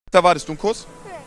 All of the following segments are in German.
Da wartest du einen Kuss?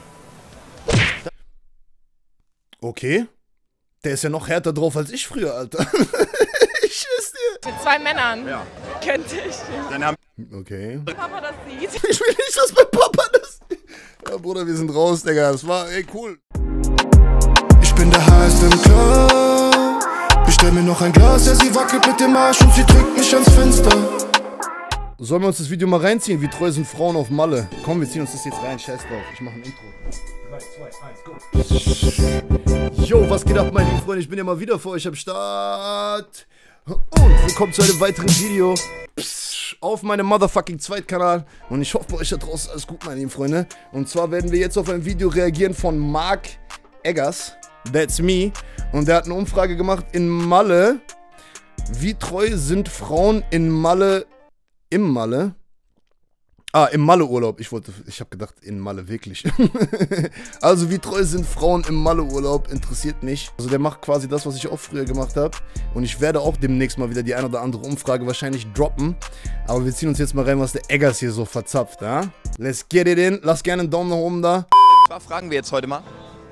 Okay. Der ist ja noch härter drauf als ich früher, Alter. Ich schwör's dir. Mit zwei Männern. Ja. Könnte ich. Dann haben Okay. Papa das sieht. Ich will nicht, dass mein Papa das... Ja, Bruder, wir sind raus, Digga. Das war, ey, cool. Ich bin der heiße im Club. Bestell mir noch ein Glas, ja, sie wackelt mit dem Arsch und sie drückt mich ans Fenster. Sollen wir uns das Video mal reinziehen? Wie treu sind Frauen auf Malle? Komm, wir ziehen uns das jetzt rein. Scheiß drauf. Ich mache ein Intro. 3, 2, 1, go. Yo, was geht ab, meine lieben Freunde? Ich bin ja mal wieder für euch am Start. Und willkommen zu einem weiteren Video auf meinem motherfucking Zweitkanal. Und ich hoffe, bei euch da draußen alles gut, meine lieben Freunde. Und zwar werden wir jetzt auf ein Video reagieren von Mark Eggers. That's me. Und der hat eine Umfrage gemacht in Malle. Wie treu sind Frauen in Malle? Im Malle? Ah, im Malle-Urlaub. Ich habe gedacht, in Malle, wirklich. Also, wie treu sind Frauen im Malle-Urlaub? Interessiert mich. Also, der macht quasi das, was ich auch früher gemacht habe. Und ich werde auch demnächst mal wieder die ein oder andere Umfrage wahrscheinlich droppen. Aber wir ziehen uns jetzt mal rein, was der Eggers hier so verzapft, ja? Let's get it in. Lasst gerne einen Daumen nach oben da. Was fragen wir jetzt heute mal?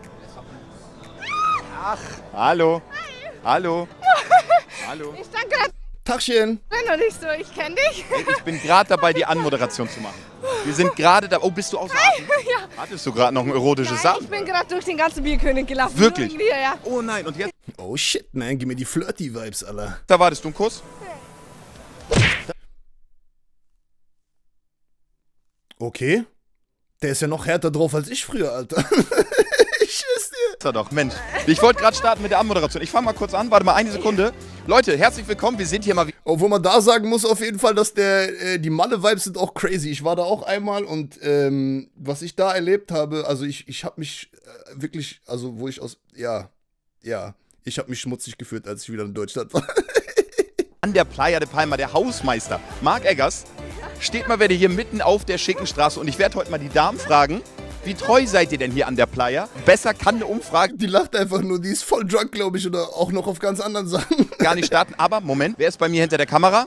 Ach, hallo. Hi. Hallo. Hallo. Ich stand gerade Tachchen. noch nicht so, ich kenne dich. Ich bin gerade dabei, die Anmoderation zu machen. Wir sind gerade da. Oh, bist du außer Atem? Ja. Hattest du gerade noch ein erotisches Nein, Sachen? ich bin gerade durch den ganzen Bierkönig gelaufen. Wirklich? Nur wegen dir, ja. Oh nein, und jetzt? Oh shit, man. Gib mir die Flirty-Vibes, Alter. Da wartest du einen Kuss? Okay. Der ist ja noch härter drauf als ich früher, Alter. Ich schwör's dir. Da doch, Mensch. Ich wollte gerade starten mit der Anmoderation. Ich fange mal kurz an, warte mal eine Sekunde. Leute, herzlich willkommen, wir sind hier mal wieder. Obwohl man da sagen muss auf jeden Fall, dass die Malle-Vibes sind auch crazy. Ich war da auch einmal und was ich da erlebt habe, also ich habe mich wirklich, also wo ich aus, ich habe mich schmutzig gefühlt, als ich wieder in Deutschland war. An der Playa de Palma, der Hausmeister, Mark Eggers, steht mal wieder hier mitten auf der schicken Straße und ich werde heute mal die Damen fragen, wie treu seid ihr denn hier an der Playa? Besser kann eine Umfrage Die lacht einfach nur, die ist voll drunk, glaube ich, oder auch noch auf ganz anderen Sachen. gar nicht starten. Aber, Moment, wer ist bei mir hinter der Kamera?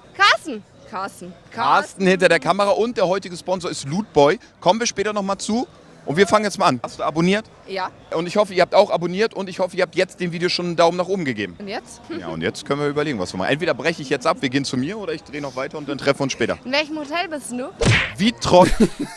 Carsten hinter der Kamera und der heutige Sponsor ist Lootboy. Kommen wir später nochmal zu. Und wir fangen jetzt mal an. Hast du abonniert? Ja. Und ich hoffe, ihr habt auch abonniert und ich hoffe, ihr habt jetzt dem Video schon einen Daumen nach oben gegeben. Und jetzt? Ja, und jetzt können wir überlegen, was wir machen. Entweder breche ich jetzt ab, wir gehen zu mir oder ich drehe noch weiter und dann treffen wir uns später. In welchem Hotel bist du? Wie treu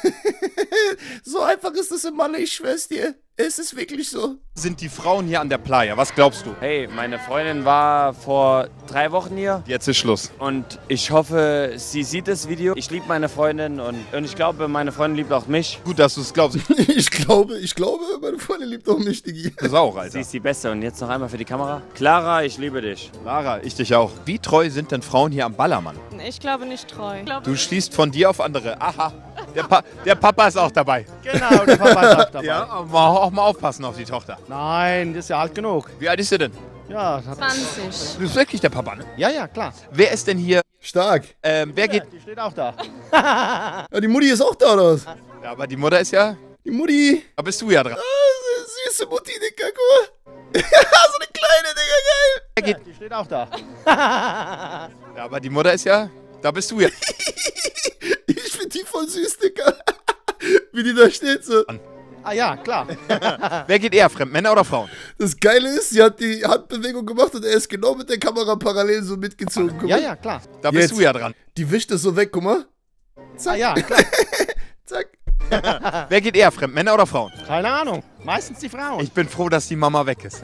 So einfach ist das in Malle, ich schwör's dir. Es ist wirklich so. sind die Frauen hier an der Playa? Was glaubst du? Hey, meine Freundin war vor 3 Wochen hier Jetzt ist Schluss. und ich hoffe, sie sieht das Video. Ich liebe meine Freundin und ich glaube, meine Freundin liebt auch mich. Gut, dass du es glaubst. Ich glaube, meine Freundin liebt auch mich, Digi. Das auch, Sie Alter. ist die Beste und jetzt noch einmal für die Kamera. Clara, ich liebe dich. Lara, ich dich auch. Wie treu sind denn Frauen hier am Ballermann? Ich glaube nicht treu. Du schließt von dir auf andere. Aha, der Papa ist auch dabei. Genau, der Papa ist auch dabei. Ja, aber auch mal aufpassen auf die Tochter. Nein, das ist ja alt genug. Wie alt ist sie denn? Ja, 20. Du bist wirklich der Papa, ne? ja, klar. Wer ist denn hier? Stark. Wer geht? Die steht auch da. Ja, die Mutti ist auch da, oder was? Ja, aber die Mutter ist ja. Die Mutti. Da bist du ja dran. Süße Mutti, Digga, guck mal. So eine kleine, Digga, geil. Wer geht? Die steht auch da. Ja, aber die Mutter ist ja. Da bist du ja. Ich find die voll süß, Digga. Wie die da steht so. Ah ja, klar. Wer geht eher fremd, Männer oder Frauen? Das Geile ist, sie hat die Handbewegung gemacht und er ist genau mit der Kamera parallel so mitgezogen. Guck mal. Ja, klar. Da bist Jetzt. du ja dran. Die wischt es so weg, guck mal. Ah ja, klar. Zack. Wer geht eher fremd, Männer oder Frauen? Keine Ahnung. Meistens die Frauen. Ich bin froh, dass die Mama weg ist.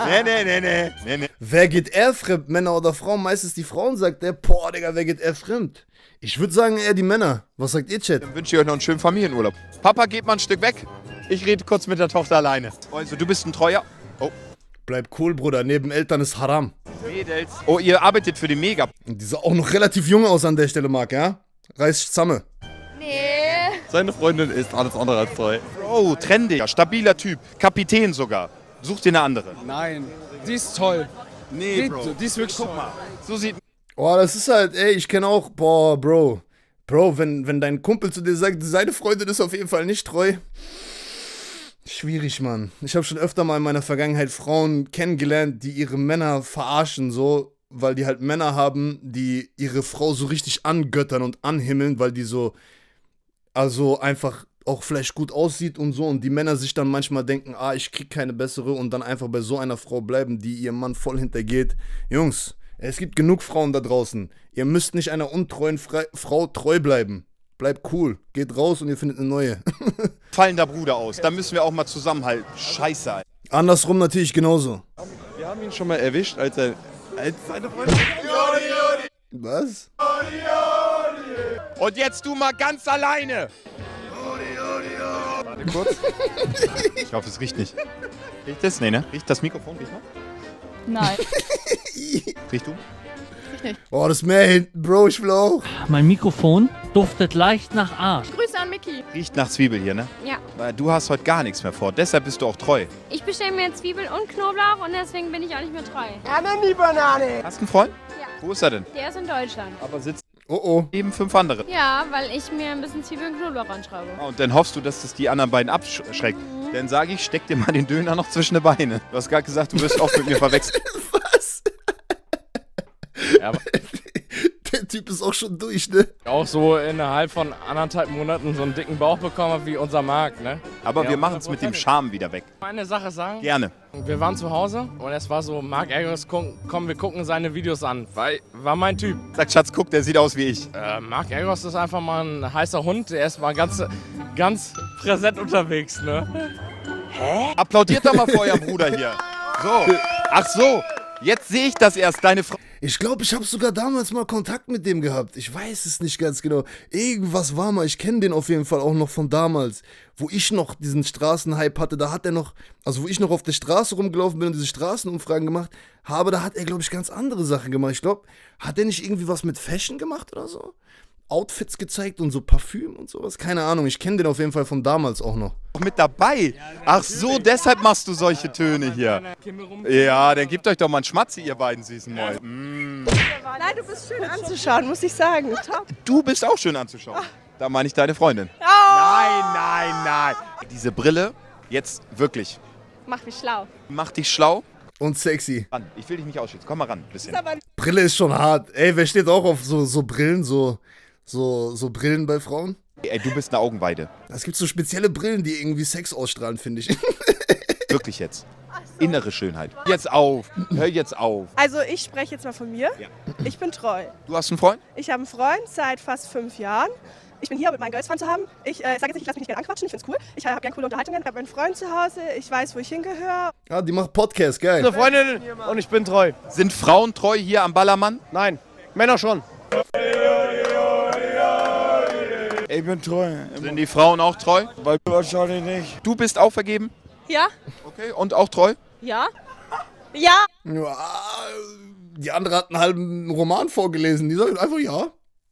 Nee. Wer geht eher fremd, Männer oder Frauen? Meistens die Frauen, sagt der. Boah, Digga, wer geht eher fremd? Ich würde sagen eher die Männer. Was sagt ihr, Chat? Dann wünsche ich euch noch einen schönen Familienurlaub. Papa, geht mal ein Stück weg. Ich rede kurz mit der Tochter alleine. Also, du bist ein treuer. Oh, Bleib cool, Bruder. Neben Eltern ist Haram. Mädels. Oh, ihr arbeitet für die Mega. Und die sah auch noch relativ jung aus an der Stelle, Marc, ja? Reiß zusammen. Nee. Seine Freundin ist alles andere als treu. Bro, trendig. Stabiler Typ. Kapitän sogar. Such dir eine andere. Nein, die ist toll. Nee, Die ist wirklich toll. So sieht. Oh, das ist halt, ey, ich kenne auch, boah, Bro. Bro, wenn dein Kumpel zu dir sagt, seine Freundin ist auf jeden Fall nicht treu. Schwierig, Mann. Ich habe schon öfter mal in meiner Vergangenheit Frauen kennengelernt, die ihre Männer verarschen, so, weil die halt Männer haben, die ihre Frau so richtig angöttern und anhimmeln, weil die so, also einfach auch vielleicht gut aussieht und so und die Männer sich dann manchmal denken, ich krieg keine bessere und dann einfach bei so einer Frau bleiben, die ihrem Mann voll hintergeht. Jungs, es gibt genug Frauen da draußen. Ihr müsst nicht einer untreuen Frau treu bleiben. Bleibt cool, geht raus und ihr findet eine neue. Fallender Bruder aus. Da müssen wir auch mal zusammenhalten. Scheiße, Alter. Andersrum natürlich genauso. Wir haben ihn schon mal erwischt, als seine Freundin... Was? Und jetzt du mal ganz alleine. Warte kurz. Ich hoffe, es riecht nicht. Riecht das? Nee, ne? Riecht das Mikrofon? Riecht noch? Nein. Riechst du? Oh, das Meer hinten, Bro, ich will auch. Mein Mikrofon duftet leicht nach Arsch. Grüße an Mickey. Riecht nach Zwiebel hier, ne? Ja. Weil du hast heute gar nichts mehr vor. Deshalb bist du auch treu. Ich bestelle mir Zwiebeln und Knoblauch und deswegen bin ich auch nicht mehr treu. Hast du einen Freund? Ja. Wo ist er denn? Der ist in Deutschland. Aber sitzt Oh. neben 5 andere. Ja, weil ich mir ein bisschen Zwiebeln und Knoblauch anschraube. Und dann hoffst du, dass das die anderen beiden abschreckt. Dann sage ich, steck dir mal den Döner noch zwischen die Beine. Du hast gerade gesagt, du wirst oft mit mir verwechselt. Was? Ja, aber Der Typ ist auch schon durch, ne? auch so innerhalb von 1,5 Monaten so einen dicken Bauch bekommen hat wie unser Marc, ne? Aber Ja, wir machen es mit dem Charme wieder weg. Eine Sache sagen, Gerne. wir waren zu Hause und es war so, Marc Eggers, komm, wir gucken seine Videos an, weil, war mein Typ. Sagt Schatz, guck, der sieht aus wie ich. Marc Eggers ist einfach mal ein heißer Hund, der ist mal ganz präsent unterwegs, ne? Applaudiert doch mal vor eurem Bruder hier. So. Ach so. Jetzt sehe ich das erst. Deine Frau. Ich glaube, ich habe sogar damals mal Kontakt mit dem gehabt. Ich weiß es nicht ganz genau. Irgendwas war mal. Ich kenne den auf jeden Fall auch noch von damals. Wo ich noch diesen Straßenhype hatte, da hat er noch, also wo ich noch auf der Straße rumgelaufen bin und diese Straßenumfragen gemacht habe, da hat er, glaube ich, ganz andere Sachen gemacht. Ich glaube, hat er nicht irgendwie was mit Fashion gemacht oder so? Outfits gezeigt und so Parfüm und sowas? Keine Ahnung, ich kenne den auf jeden Fall von damals auch noch. Mit dabei. Ach so, deshalb machst du solche Töne hier. Ja, dann gebt euch doch mal einen Schmatzi, ihr beiden süßen Mäuse. Nein, du bist schön anzuschauen, muss ich sagen. Top. Du bist auch schön anzuschauen. Da meine ich deine Freundin. Nein. Diese Brille, jetzt wirklich, Mach mich schlau. macht dich schlau. Und sexy. Ran. Ich will dich nicht ausschützen. Komm mal ran, ein bisschen. Brille ist schon hart. Ey, wer steht auch auf so Brillen, so Brillen bei Frauen? Ey, du bist eine Augenweide. Es gibt so spezielle Brillen, die irgendwie Sex ausstrahlen, finde ich. Wirklich jetzt. Innere Schönheit. Jetzt auf. Hör jetzt auf. Also ich spreche jetzt mal von mir. Ja. Ich bin treu. Du hast einen Freund? Ich habe einen Freund seit fast 5 Jahren. Ich bin hier, um mit meinen Girls Fun zu haben. Ich sage jetzt nicht, ich lasse mich nicht gerne anquatschen, ich finde es cool. Ich habe gerne coole Unterhaltungen. Ich habe einen Freund zu Hause, ich weiß, wo ich hingehöre. Ah, die macht Podcast, geil. Eine Freundin und ich bin treu. Sind Frauen treu hier am Ballermann? Nein, Männer schon. Ich bin treu. Sind die Frauen auch treu? Weil wahrscheinlich nicht. Du bist auch vergeben? Ja? Okay. Und auch treu? Ja? Ja? Ja, die andere hat einen halben Roman vorgelesen. Die sagt einfach ja.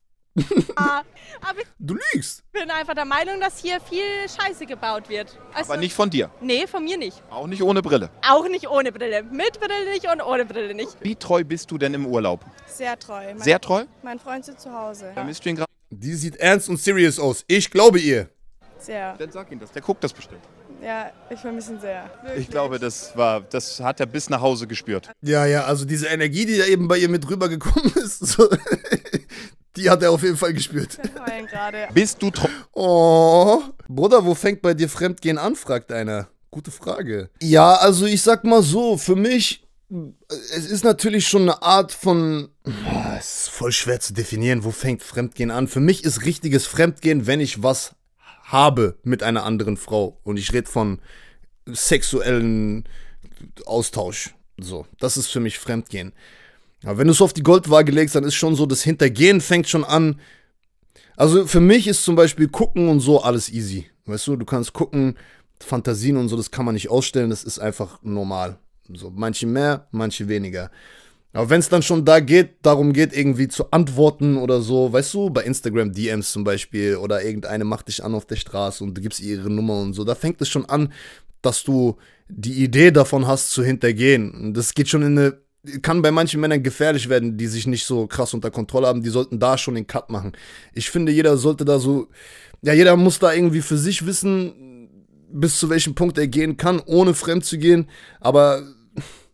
Aber ich Du lügst. bin einfach der Meinung, dass hier viel Scheiße gebaut wird. Also, Aber nicht von dir. Nee, von mir nicht. Auch nicht ohne Brille. Auch nicht ohne Brille. Mit Brille nicht und ohne Brille nicht. Wie treu bist du denn im Urlaub? Sehr treu. Sehr treu? Mein Freund sitzt zu Hause. Vermisst du ihn gerade? Die sieht ernst und serious aus. Ich glaube ihr. Sehr. Dann sag ihm das. Der guckt das bestimmt. Ja, ich vermisse ihn sehr. Ich glaube, das hat er bis nach Hause gespürt. Ja, also diese Energie, die da eben bei ihr mit rübergekommen ist, so, die hat er auf jeden Fall gespürt. Ich heulen gerade. Bist du treu? Oh, Bruder, wo fängt bei dir Fremdgehen an, fragt einer. Gute Frage. Ja, also ich sag mal so, für mich, es ist natürlich schon eine Art von, es ist voll schwer zu definieren, wo fängt Fremdgehen an. Für mich ist richtiges Fremdgehen, wenn ich was habe mit einer anderen Frau. Und ich rede von sexuellen Austausch. So, das ist für mich Fremdgehen. Aber wenn du es auf die Goldwaage legst, dann ist schon so, das Hintergehen fängt schon an. Also für mich ist zum Beispiel gucken und so alles easy. Weißt du, du kannst gucken, Fantasien und so, das kann man nicht ausstellen, das ist einfach normal. So, manche mehr, manche weniger. Aber wenn es dann schon darum geht, irgendwie zu antworten oder so, weißt du, bei Instagram DMs zum Beispiel oder irgendeine macht dich an auf der Straße und du gibst ihr ihre Nummer und so, da fängt es schon an, dass du die Idee davon hast zu hintergehen. Und das geht schon kann bei manchen Männern gefährlich werden, die sich nicht so krass unter Kontrolle haben, die sollten da schon den Cut machen. Ich finde, jeder sollte da so, ja, jeder muss da irgendwie für sich wissen, bis zu welchem Punkt er gehen kann, ohne fremd zu gehen, aber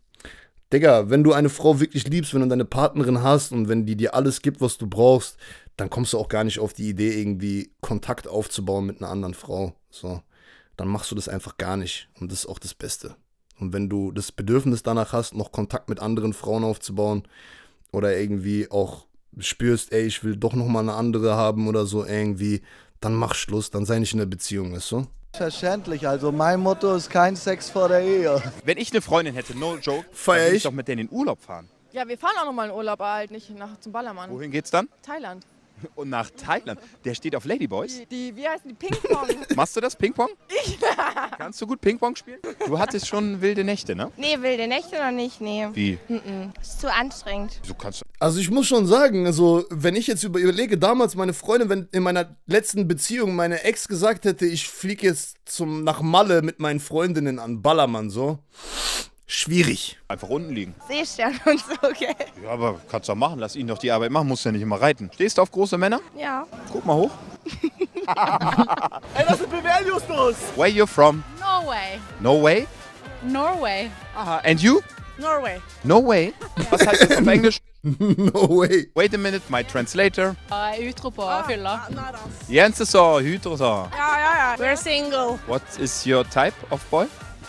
Digga, wenn du eine Frau wirklich liebst, wenn du deine Partnerin hast und wenn die dir alles gibt, was du brauchst, dann kommst du auch gar nicht auf die Idee, irgendwie Kontakt aufzubauen mit einer anderen Frau. So, dann machst du das einfach gar nicht. Und das ist auch das Beste. Und wenn du das Bedürfnis danach hast, noch Kontakt mit anderen Frauen aufzubauen oder irgendwie auch spürst, ey, ich will doch nochmal eine andere haben oder so irgendwie, dann mach Schluss, dann sei nicht in der Beziehung, weißt du? Verständlich, also mein Motto ist kein Sex vor der Ehe. Wenn ich eine Freundin hätte, no joke, feier dann würde ich doch mit der in den Urlaub fahren. Ja, wir fahren auch nochmal in Urlaub, aber halt nicht zum Ballermann. Wohin geht's dann? Thailand. Und nach Thailand. Der steht auf Ladyboys. Wie heißen die? Ping-Pong. Machst du das, Ping-Pong? Kannst du gut Ping-Pong spielen? Du hattest schon wilde Nächte, ne? Nee, wilde Nächte noch nicht, nee. Wie? Ist zu anstrengend. Du kannst. Also ich muss schon sagen, also wenn ich jetzt überlege, damals meine Freundin, wenn in meiner letzten Beziehung meine Ex gesagt hätte, ich fliege jetzt nach Malle mit meinen Freundinnen an Ballermann, so, schwierig. Einfach unten liegen. Seestern und so, okay. Ja, aber kannst du doch machen. Lass ihn doch die Arbeit machen. Musst ja nicht immer reiten. Stehst du auf große Männer? Ja. Guck mal hoch. Ey, was ist BWL los? Where you from? Norway. No way? Norway. Aha. And you? Norway. No way? Was heißt das auf Englisch? No way. Wait a minute, my translator. Utro på fylla. Jens så, hyter så. Ja. We're single. What is your type of boy?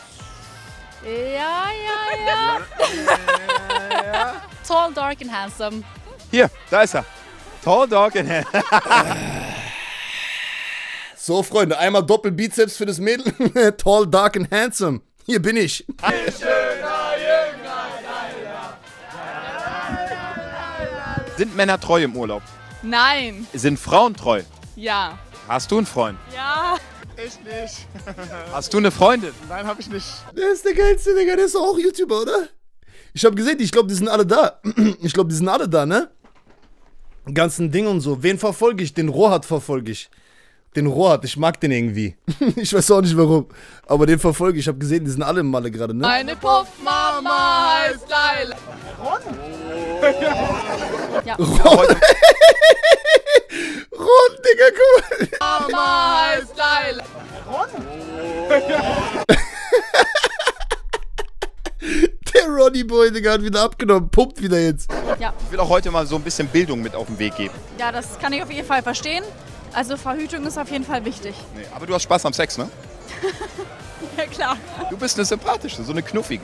Ja. Tall, dark and handsome. Hier, da ist er. Tall dog in hand. So, Freunde, einmal Doppelbizeps für das Mädel. Tall, dark and handsome. Hier bin ich. Sind Männer treu im Urlaub? Nein. Sind Frauen treu? Ja. Hast du einen Freund? Ja. Ich nicht. Hast du eine Freundin? Nein, hab ich nicht. Der ist der geilste, Digga. Der ist doch auch YouTuber, oder? Ich habe gesehen, ich glaube, die sind alle da. Ich glaube, die sind alle da, ne? Ganzen Ding und so. Wen verfolge ich? Den Rohat verfolge ich. Den Rohat, ich mag den irgendwie. Ich weiß auch nicht warum. Aber den verfolge ich. Ich habe gesehen, die sind alle im Malle gerade, ne? Meine Puffmama heißt Leila. Ja. Ron, Digga, guck mal. Mama heißt Leila. Der Ronny Boy, Digga, hat wieder abgenommen. Pumpt wieder jetzt. Ja. Ich will auch heute mal so ein bisschen Bildung mit auf den Weg geben. Ja, das kann ich auf jeden Fall verstehen. Also Verhütung ist auf jeden Fall wichtig. Nee, aber du hast Spaß am Sex, ne? Ja, klar. Du bist eine sympathische, so eine knuffige.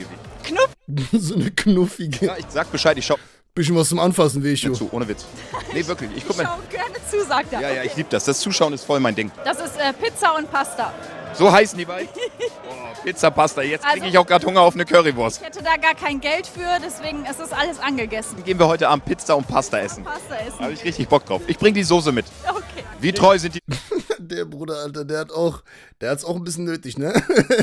So eine knuffige. Ja, ich sag Bescheid, ich schau Bisschen was zum Anfassen, wie ich schon. zu, ohne Witz. Nee, wirklich. Ich guck Ich mal. schau gerne zu, sagt er. Ja, ich liebe das. Das Zuschauen ist voll mein Ding. Das ist Pizza und Pasta. So heißen die beiden. Oh, Pizza, Pasta. Jetzt kriege Also- ich auch gerade Hunger auf eine Currywurst. Ich hätte da gar kein Geld für, deswegen ist das alles angegessen. Gehen wir heute Abend Pizza und Pasta essen. Pasta Da habe essen. ich richtig Bock drauf. Ich bring die Soße mit. Okay. Wie treu sind die? Der Bruder, Alter, der hat's auch ein bisschen nötig, ne?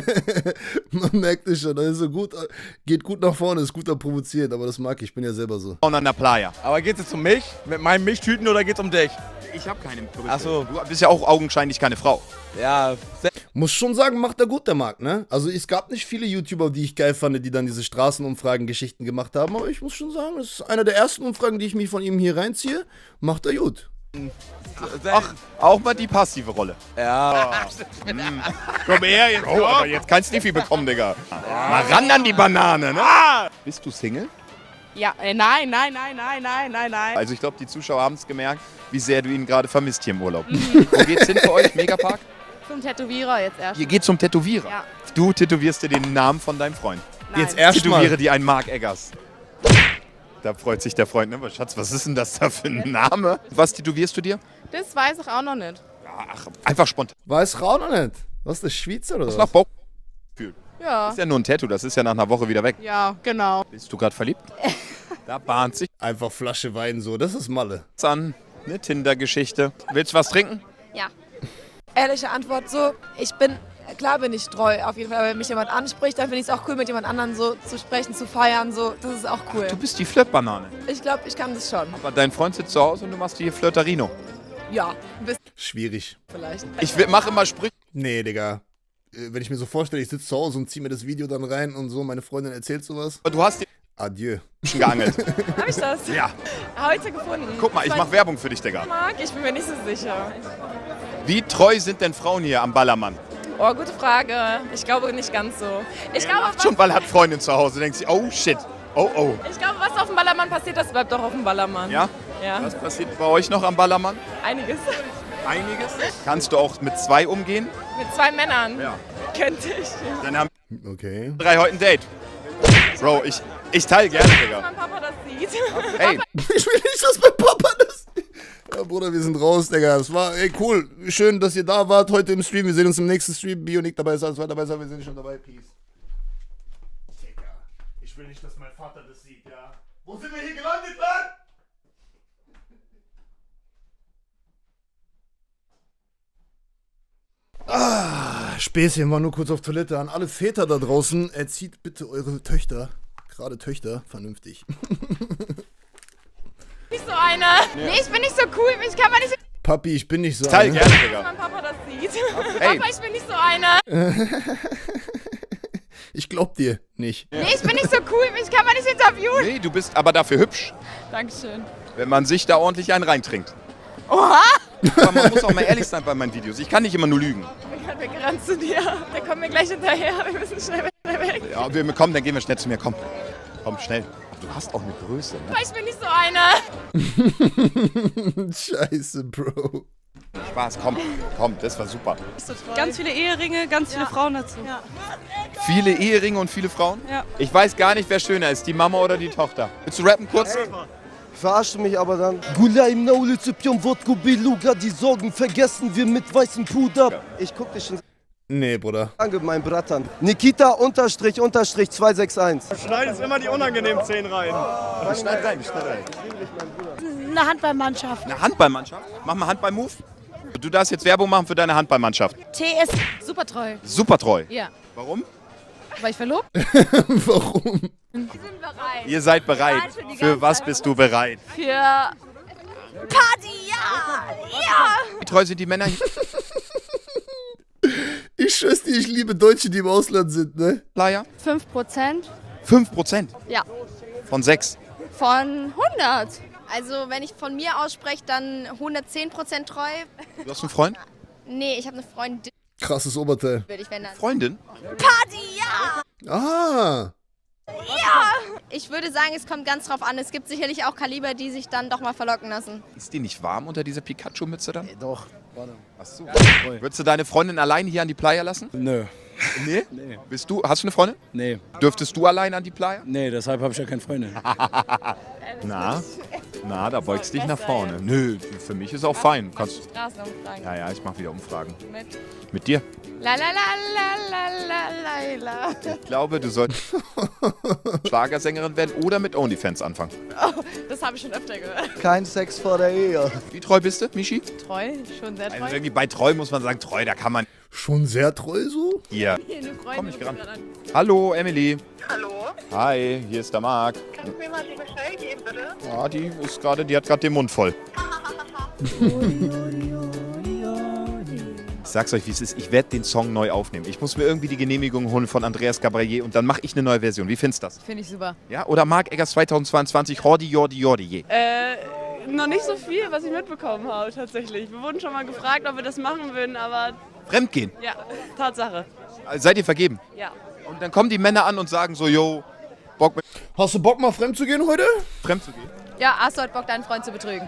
Man merkt es schon, das ist so gut, geht gut nach vorne, ist gut am Provozieren, aber das mag ich bin ja selber so. Und an der Playa. Aber geht's jetzt um mich? Mit meinen Milchtüten oder geht's um dich? Ich habe keine Brüste. Ach so. Du bist ja auch augenscheinlich keine Frau. Ja, Muss schon sagen, macht er gut, der Marc, ne? Also es gab nicht viele YouTuber, die ich geil fand, die dann diese Straßenumfragen-Geschichten gemacht haben, aber ich muss schon sagen, das ist eine der ersten Umfragen, die ich mir von ihm hier reinziehe, macht er gut. Ach, auch mal die passive Rolle. ja. Komm her, jetzt, oh, aber jetzt kein Sniffy bekommen, Digga. Mal ran an die Banane, ne? Bist du Single? Ja, nein. Also ich glaube, die Zuschauer haben es gemerkt, wie sehr du ihn gerade vermisst hier im Urlaub. Wo geht's hin für euch? Megapark? Zum Tätowierer jetzt erst. Ihr geht zum Tätowierer. Ja. Du tätowierst dir den Namen von deinem Freund. Nein. Jetzt erstmal. Tätowiere dir einen Marc Eggers. Da freut sich der Freund, ne? Aber Schatz, was ist denn das da für ein Name? Was tätowierst du dir? Das weiß ich auch noch nicht. Ach, einfach spontan. Weiß Frau noch nicht. Was ist das, Schweizer oder Was was? nach Bauch. Ja. Ist ja nur ein Tattoo, das ist ja nach einer Woche wieder weg. Ja, genau. Bist du gerade verliebt? Da bahnt sich Einfach Flasche Wein so, das ist Malle. was an. Eine Tinder-Geschichte. Willst du was trinken? Ja. Ehrliche Antwort so, klar bin ich treu auf jeden Fall, aber wenn mich jemand anspricht, dann finde ich es auch cool, mit jemand anderem so zu sprechen, zu feiern, so, das ist auch cool. Du bist die Flirtbanane. Ich glaube, ich kann das schon. Aber dein Freund sitzt zu Hause und du machst hier Flirterino. Ja, ein bisschen Schwierig. vielleicht. Ich mache immer Sprüche. Nee, Digga. Wenn ich mir so vorstelle, ich sitze zu Hause und ziehe mir das Video dann rein und so, meine Freundin erzählt sowas. Du hast die Adieu. schon geangelt. Habe ich das? Ja. Heute gefunden. Guck mal, ich mache Werbung für dich, Digga. Marc, ich bin mir nicht so sicher. Wie treu sind denn Frauen hier am Ballermann? Oh, gute Frage. Ich glaube nicht ganz so. Ich glaube, Schon, weil er hat Freundin zu Hause. Denkt sie, oh shit. Oh, oh. was auf dem Ballermann passiert, das bleibt doch auf dem Ballermann. Ja? Ja. Was passiert bei euch noch am Ballermann? Einiges. Einiges. Kannst du auch mit 2 umgehen? Mit 2 Männern. Ja. Könnte ich. Ja. Dann haben Okay. 3 heute ein Date. Bro, ich teile gerne, Digga. Wenn mein Papa das sieht. Ey. Ich will nicht, dass mein Papa das... Ja, Bruder, wir sind raus, Digga. Das war, ey, cool. Schön, dass ihr da wart heute im Stream. Wir sehen uns im nächsten Stream. Bionik dabei ist, alles weiter dabei sein. Wir sind schon dabei. Peace. Digga, ich will nicht, dass mein Vater das sieht, ja. Wo sind wir hier gelandet, Mann? Späßchen, war nur kurz auf Toilette. An alle Väter da draußen, erzieht bitte eure Töchter, gerade Töchter, vernünftig. Nicht so einer. Nee, ich bin nicht so cool. Ich kann mal nicht so... Papi, ich bin nicht so Teil einer. gerne, Digga. Wenn mein Papa das sieht. Ey. Papa, ich bin nicht so einer. Ich glaub dir nicht. Nee, ich bin nicht so cool. Ich kann mal nicht interviewen. Nee, du bist aber dafür hübsch, Dankeschön. wenn man sich da ordentlich einen reintrinkt. Oha! Aber man muss auch mal ehrlich sein bei meinen Videos. Ich kann nicht immer nur lügen. Wir rennen zu dir. Der kommt mir gleich hinterher. Wir müssen schnell weg. Ja, komm, dann gehen wir schnell zu mir. Komm, komm, schnell. Du hast auch eine Größe, ne? Ich bin nicht so einer. Scheiße, Bro. Spaß, komm, das war super. Ganz viele Eheringe, ganz viele Frauen dazu. Ja. Viele Eheringe und viele Frauen? Ja. Ich weiß gar nicht, wer schöner ist, die Mama oder die Tochter. Willst du rappen kurz? Verarscht mich aber dann. Gula im Naule Zypion Wodko Beluga, die Sorgen vergessen wir mit weißem Puder. Ich guck dich schon. Nee, Bruder. Danke, mein Brattern. Nikita unterstrich 261. Schneid jetzt immer die unangenehmen Szenen rein. Schneid rein. Eine Handballmannschaft. Eine Handballmannschaft? Mach mal Handball-Move. Du darfst jetzt Werbung machen für deine Handballmannschaft. TS super treu. Super treu. Ja. Warum? War ich verlobt? Warum? Wir sind bereit. Ihr seid bereit. Für was bist du bereit? Für Party, ja! Ja! Wie treu sind die Männer hier? Ich schwör's dir, ich liebe Deutsche, die im Ausland sind, ne? Playa? 5%. 5%? Ja. Von 6? Von 100. Also wenn ich von mir ausspreche, dann 110% treu. Du hast einen Freund? Nee, ich habe eine Freundin. Krasses Oberteil. Würde ich, wenn dann. Freundin? Party, ja! Ah! Ja! Ich würde sagen, es kommt ganz drauf an. Es gibt sicherlich auch Kaliber, die sich dann doch mal verlocken lassen. Ist die nicht warm unter dieser Pikachu-Mütze dann? Doch, warte. Achso. Würdest du deine Freundin allein hier an die Playa lassen? Nö. Nee? Nee. Hast du eine Freundin? Nee. Dürftest du allein an die Playa? Nee, deshalb habe ich ja keine Freundin. Na, da beugst dich nach vorne. Nö, für mich ist auch fein. Kannst. Straßenumfragen. Ja, ich mache wieder Umfragen. Mit dir? La la la la la la la. Ich glaube, du solltest Schlagersängerin werden oder mit OnlyFans anfangen. Oh, das habe ich schon öfter gehört. Kein Sex vor der Ehe. Wie treu bist du, Michi? Treu, schon sehr treu. Also irgendwie bei treu muss man sagen, treu, da kann man... Schon sehr treu so? Hier. Hier, eine Freundin Komm ich ran. ruft gerade an. Hallo, Emily. Hallo? Hi, hier ist der Marc. Kannst du mir mal die Michelle geben, bitte? Ja, die hat gerade den Mund voll. Ich sag's euch, wie es ist. Ich werde den Song neu aufnehmen. Ich muss mir irgendwie die Genehmigung holen von Andreas Gabriel und dann mache ich eine neue Version. Wie findest du das? Finde ich super. Ja? Oder Marc Eggers 2022, Hordi, Jordi, Jordi, je. Noch nicht so viel, was ich mitbekommen habe, tatsächlich. Wir wurden schon mal gefragt, ob wir das machen würden, aber Fremdgehen. ja, Tatsache. Seid ihr vergeben? Ja. Und dann kommen die Männer an und sagen so, yo, Bock mit... Hast du Bock mal fremd zu gehen heute? Fremd zu gehen? Ja, hast du heute Bock, deinen Freund zu betrügen?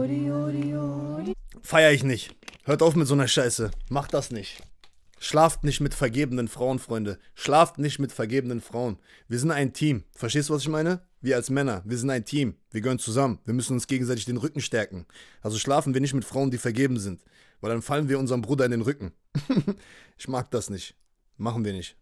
Feier ich nicht. Hört auf mit so einer Scheiße. Macht das nicht. Schlaft nicht mit vergebenen Frauen, Freunde. Schlaft nicht mit vergebenen Frauen. Wir sind ein Team. Verstehst du, was ich meine? Wir als Männer, wir sind ein Team. Wir gehören zusammen. Wir müssen uns gegenseitig den Rücken stärken. Also schlafen wir nicht mit Frauen, die vergeben sind. Weil dann fallen wir unserem Bruder in den Rücken. Ich mag das nicht. Machen wir nicht.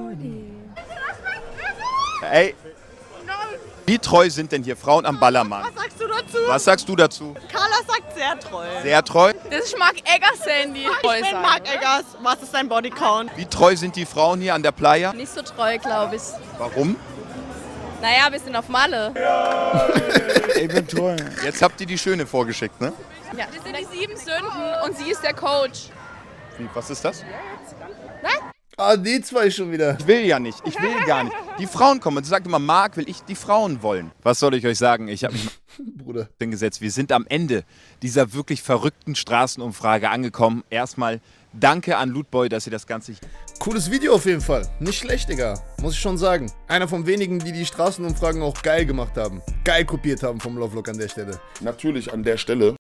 Ey, wie treu sind denn hier Frauen am Ballermann? Was sagst du dazu? Was sagst du dazu? Carla sagt sehr treu. Sehr treu? Das ist Marc Eggers Handy. Ich bin Marc Eggers. Was ist dein Bodycount? Wie treu sind die Frauen hier an der Playa? Nicht so treu, glaube ich. Warum? Naja, wir sind auf Malle. Ich bin treu. Jetzt habt ihr die Schöne vorgeschickt, ne? Ja. Wir sind die 7 Sünden und sie ist der Coach. Wie, was ist das? Nein? Ah, die zwei schon wieder. Ich will ja nicht. Ich will gar nicht. Die Frauen kommen und sie sagt immer, Marc, will ich die Frauen wollen. Was soll ich euch sagen? Ich habe mich Bruder hingesetzt. Wir sind am Ende dieser wirklich verrückten Straßenumfrage angekommen. Erstmal danke an Lootboy, dass ihr das Ganze... Cooles Video auf jeden Fall. Nicht schlecht, Digga. Muss ich schon sagen. Einer von wenigen, die die Straßenumfragen auch geil gemacht haben. Geil kopiert haben vom Lovelock an der Stelle. Natürlich an der Stelle